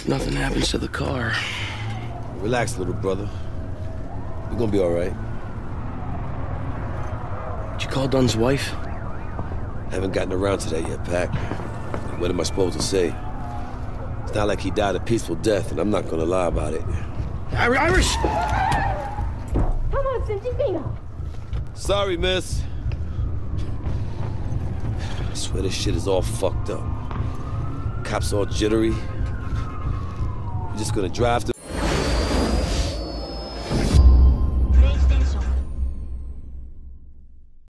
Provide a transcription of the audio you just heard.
If nothing happens to the car. Relax, little brother. You're gonna be all right. Did you call Dunn's wife? Haven't gotten around to that yet, Pac. What am I supposed to say? It's not like he died a peaceful death, and I'm not gonna lie about it. Irish! Sorry, miss. I swear this shit is all fucked up. Cops all jittery. We're just gonna drive through.